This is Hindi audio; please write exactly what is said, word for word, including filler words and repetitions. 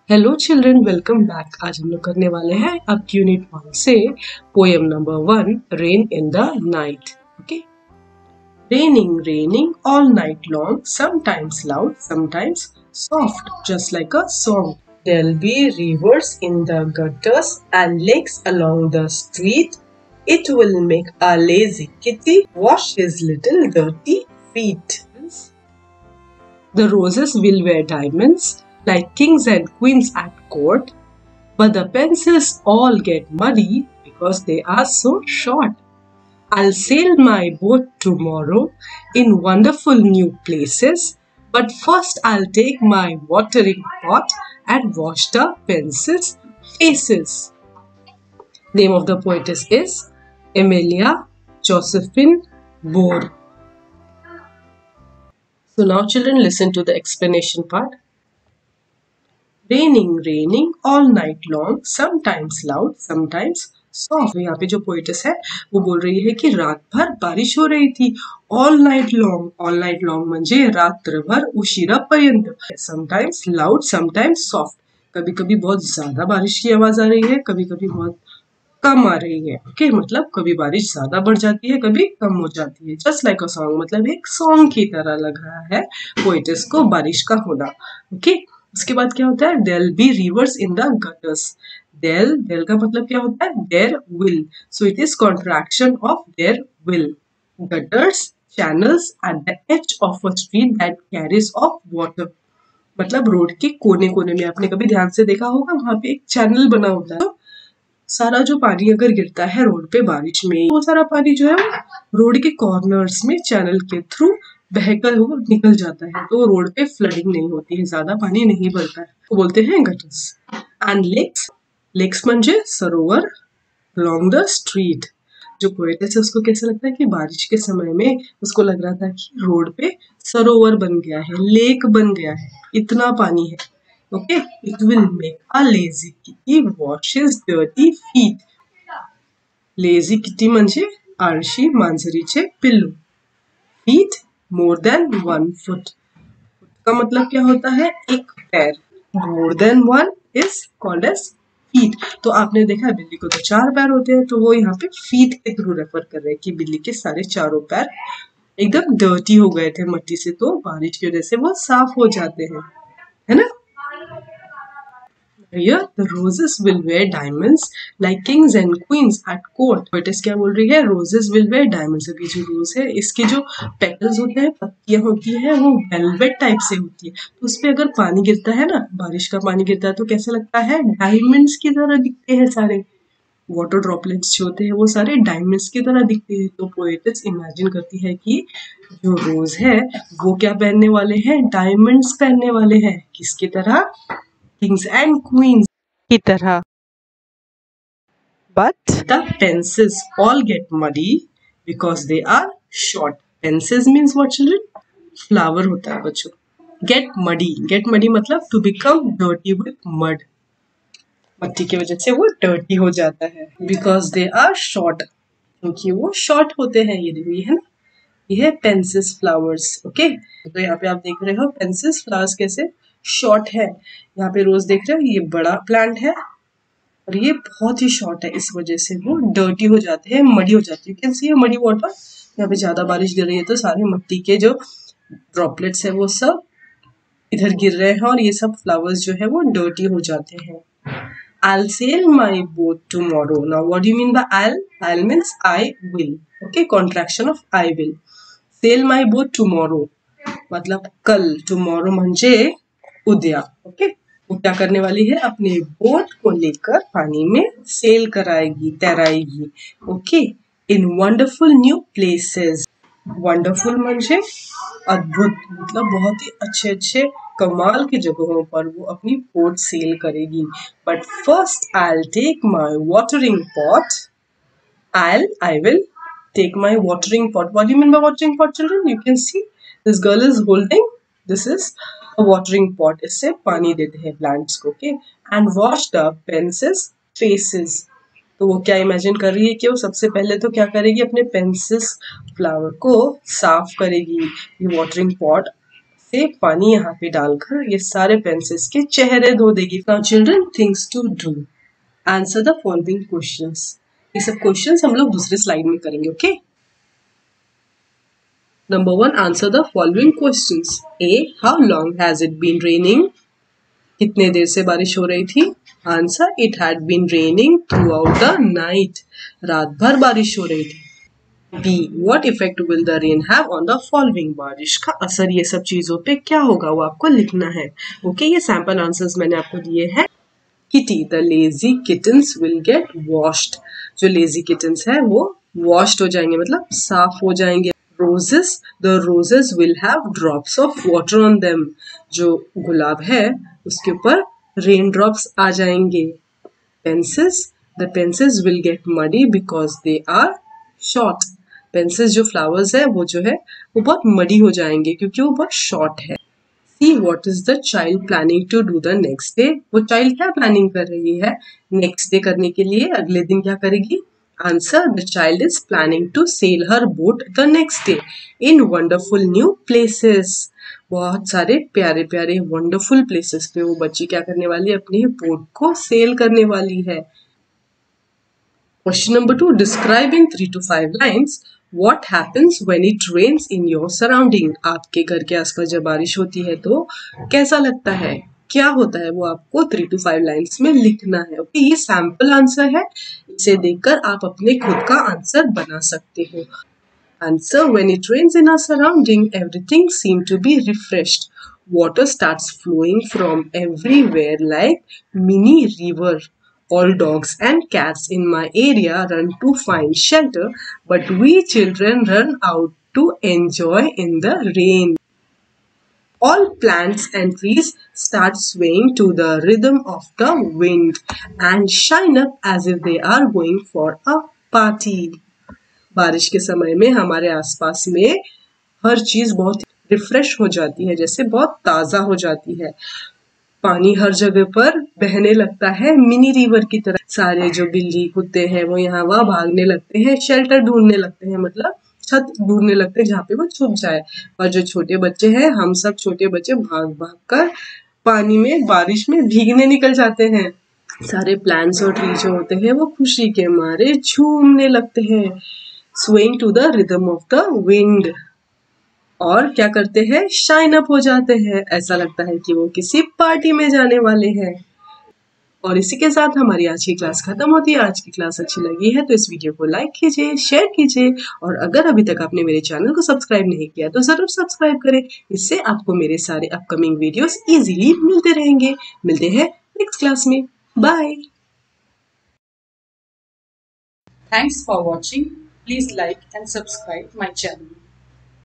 Hello children, welcome back. आज हम लोग करने वाले हैं अब यूनिट वन से poem number one, rain in the night. Okay, raining raining all night long, sometimes loud, sometimes soft, just like a song. There'll be rivers in the gutters and lakes along the street. It will make a lazy kitty wash his little dirty feet. The roses will wear diamonds like kings and queens at court, but the pencils all get muddy because they are so short. I'll sail my boat tomorrow in wonderful new places, but first I'll take my watering pot and wash the pencils' faces. Name of the poetess is Emilia Josephine Bohr. So now children, listen to the explanation part. Raining, raining all night long, sometimes loud, sometimes soft. तो यहाँ पे जो पोइटस है वो बोल रही है कि रात भर बारिश हो रही थी। All night long, all night long म्हणजे रात्रभर उशिरापर्यंत। समटाइम्स लाउड, समटाइम्स सॉफ्ट, कभी कभी बहुत ज्यादा बारिश की आवाज आ रही है, कभी कभी बहुत कम आ रही है। Okay okay? मतलब कभी बारिश ज्यादा बढ़ जाती है, कभी कम हो जाती है। जस्ट लाइक अ सॉन्ग, मतलब एक सॉन्ग की तरह लग रहा है पोइटस को बारिश का होना। Okay okay? उसके बाद क्या होता है, there be rivers in the gutters. There there का मतलब क्या होता है, there will, so it is contraction of there will. Gutters, channels at the edge of a street that carries of water, मतलब रोड के कोने कोने में आपने कभी ध्यान से देखा होगा, वहां पे एक चैनल बना होता है। तो सारा जो पानी अगर गिरता है रोड पे बारिश में, वो सारा पानी जो है रोड के कॉर्नर्स में चैनल के थ्रू बहकर वो निकल जाता है, तो रोड पे फ्लडिंग नहीं होती है, ज्यादा पानी नहीं भरता है, तो बोलते हैं गटर्स। एंड लेक्स, लेक्स म्हणजे सरोवर, अलोंग द स्ट्रीट। जो पोएटस है उसको कैसा लगता है कि बारिश के समय में उसको लग रहा था कि रोड पे सरोवर बन गया है, लेक बन गया है, इतना पानी है। Okay, it will make a lazy kitty wash his dirty feet. Lazy kitty म्हणजे आळशी मांजरीचे पिल्लू। Feet, more than one foot, का मतलब क्या होता है, एक पैर। More than one is called as feet. तो आपने देखा बिल्ली को तो चार पैर होते हैं, तो वो यहाँ पे फीट के थ्रू रेफर कर रहे हैं कि बिल्ली के सारे चारों पैर एकदम डर्टी हो गए थे मट्टी से, तो बारिश की वजह से वो साफ हो जाते हैं, है ना। Here, the roses will wear diamonds like kings and queens at court. Poetess क्या बोल रही है, roses will wear diamonds। अभी जो रोज है, इसके जो पेटल्स होते हैं, पत्तियां होती है, वो वेलवेट टाइप से होती है, तो उस पे अगर पानी गिरता है ना, बारिश का पानी गिरता है, तो कैसा लगता है, डायमंड्स की तरह दिखते हैं सारे। वाटर ड्रॉपलेट्स जो होते हैं वो सारे डायमंड्स की तरह दिखते हैं। तो पोएटस इमेजिन करती है कि जो रोज है वो क्या पहनने वाले हैं, डायमंड्स पहनने वाले हैं। किसकी तरह, kings and queens की तरह। But the pencils all get muddy because they are short. Pencils means what children? Flower होता है बच्चों। Get muddy, get muddy मतलब to become dirty with mud। मट्टी की वजह से वो dirty हो जाता है। Because they are short, क्योंकि वो short होते हैं। ये देखो, ये है ना, ये है पेंसिस फ्लावर्स। ओके, तो यहाँ पे आप देख रहे हो पेंसिस फ्लावर्स कैसे शॉर्ट है। यहाँ पे रोज देख रहे हो, ये बड़ा प्लांट है और ये बहुत ही शॉर्ट है, इस वजह से वो डर्टी हो जाते हैं, मडी हो जाती है। कैन सी मडी वाटर, यहाँ पे ज्यादा बारिश गिर रही है तो सारे मिट्टी के जो ड्रॉपलेट्स है वो सब इधर गिर रहे हैं और ये सब फ्लावर्स जो है वो डर्टी हो जाते हैं। I'll sail my boat tomorrow. Now what do you mean by I'll? I'll means I will. Okay, contraction of I will. Sail my boat tomorrow मतलब कल, tomorrow म्हणजे उद्या। ओके, वो क्या करने वाली है, अपने बोट को लेकर पानी में सेल कराएगी, तैराएगी। Okay, in wonderful new places. Wonderful म्हणजे अद्भुत, मतलब बहुत ही अच्छे अच्छे कमाल की जगहों पर वो अपनी बोट सेल करेगी। But first I will take my watering pot. I'll I will take my watering pot. What do you mean by watering pot, children? You can see this girl is holding, this is a watering pot. इससे पानी देते हैं plants को, okay? And wash the pencils faces. तो वो क्या इमेजिन कर रही है कि वो सबसे पहले तो क्या करेगी, अपने पेंसिस फ्लावर को साफ करेगी। ये वाटरिंग पॉट से पानी यहाँ पे डालकर ये सारे पेंसिल्स के चेहरे धो देगी। Now children, things to do, answer the following questions. ये सब क्वेश्चंस हम लोग दूसरे स्लाइड में करेंगे, okay. Number one, answer the following questions. A, how long has it been raining? कितने देर से बारिश हो रही थी? Answer, it had been raining throughout the night, रात भर बारिश हो रही थी। B, what effect will the rain have on the following? बारिश का असर ये सब चीजों पे क्या होगा वो आपको लिखना है, ओके okay, ये सैंपल आंसर्स मैंने आपको दिए हैं। Kitty, the lazy kittens will get washed, जो लेजी किटन्स है वो वॉश्ड हो जाएंगे, मतलब साफ हो जाएंगे। Roses, the roses will have drops of water on them, जो गुलाब है उसके ऊपर रेन ड्रॉप्स आ जाएंगे। Pencils, the pencils will get muddy because they are short, pencils जो फ्लावर्स है वो जो है वो बहुत मडी हो जाएंगे क्योंकि वो बहुत शॉर्ट है। C, what is the child planning to do the next day? वो चाइल्ड क्या प्लानिंग कर रही है नेक्स्ट डे करने के लिए, अगले दिन क्या करेगी? Answer, the child is planning to sail her boat the next day in wonderful new places. बहुत सारे प्यारे प्यारे वंडरफुल प्लेसेस पे वो बच्ची क्या करने वाली है? अपनी बोट को सेल करने वाली है। Question number two, describe in three to five lines what happens when it rains in your surrounding. आपके घर के आसपास जब बारिश होती है तो कैसा लगता है, क्या होता है, वो आपको थ्री टू फाइव लाइन्स में लिखना है। ओके, ये सैम्पल आंसर है, इसे देखकर आप अपने खुद का आंसर बना सकते हो। Answer, when it rains in our surrounding, everything seems to be refreshed. Water starts flowing from everywhere like mini river. All dogs and cats in my area run to find shelter, but we children run out to enjoy in the rain. All plants and trees start swaying to the rhythm of the wind and shine up as if they are going for a party. बारिश के समय में हमारे आसपास में हर चीज बहुत रिफ्रेश हो जाती है, जैसे बहुत ताजा हो जाती है। पानी हर जगह पर बहने लगता है मिनी रिवर की तरह। सारे जो बिल्ली कुत्ते हैं वो यहाँ वहाँ भागने लगते हैं, शेल्टर ढूंढने लगते हैं, मतलब छत ढूंढने लगते हैं जहाँ पे वो छुप जाए। और जो छोटे बच्चे हैं, हम सब छोटे बच्चे भाग भाग कर पानी में बारिश में भीगने निकल जाते हैं। सारे प्लांट्स और ट्री जो होते हैं वो खुशी के मारे झूमने लगते हैं, swaying to the rhythm of the wind. और क्या करते हैं? शाइन अप हो जाते हैं, ऐसा लगता है कि वो किसी पार्टी में जाने वाले हैं। और इसी के साथ हमारी आज की क्लास खत्म होती है। आज की क्लास अच्छी लगी है तो इस वीडियो को लाइक कीजिए, शेयर कीजिए, और अगर अभी तक आपने मेरे चैनल को सब्सक्राइब नहीं किया तो जरूर सब्सक्राइब करें। इससे आपको मेरे सारे अपकमिंग वीडियोस इजीली मिलते रहेंगे। मिलते हैं नेक्स्ट क्लास में। Bye. Thanks for watching. Please like and subscribe my channel.